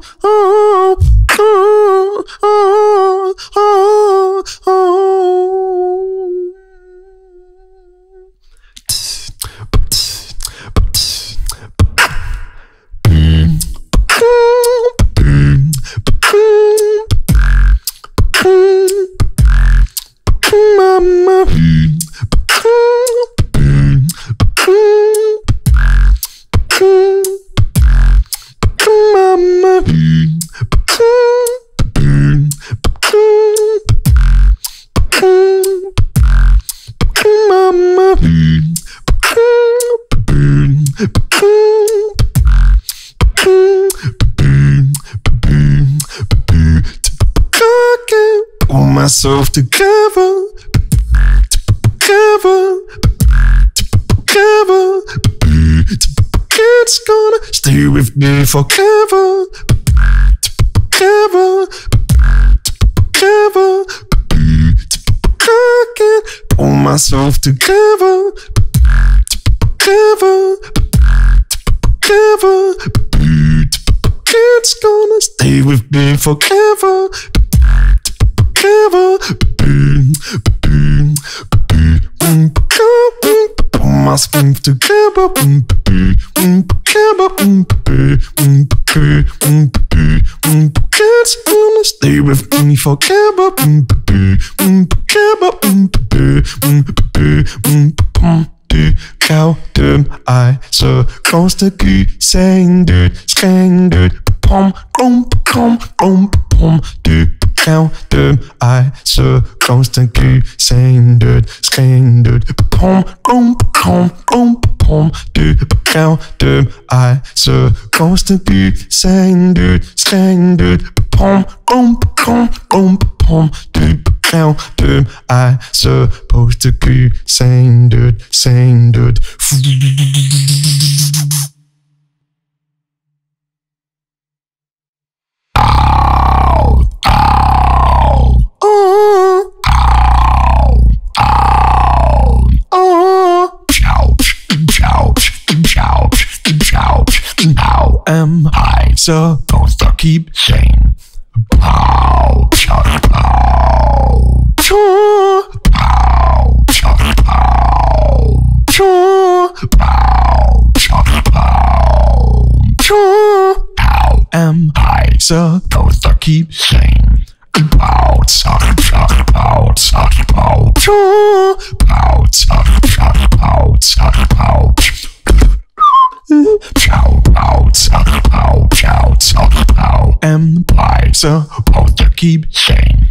Pull myself together, it's gonna stay with me forever, I can't pull myself together, it's gonna stay with me forever, pull myself together, it's gonna stay with me forever, count them I supposed to be standard, pom, count them I supposed to be standard, pom, count them I supposed to be standard, pom, count them I supposed to be standard. How am I supposed to keep sane? Pow, pow, pow, pow, pow, pow, pow. How am I supposed to keep sane? Pow, pow, pow, pow, pow, am I supposed to keep sane?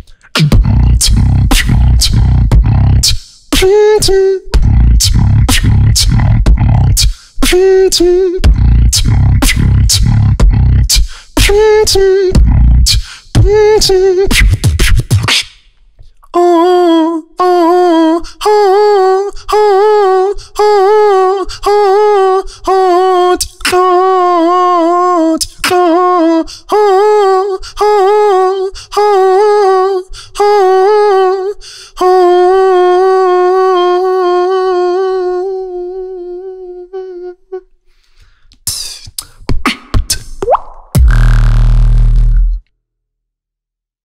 Oh,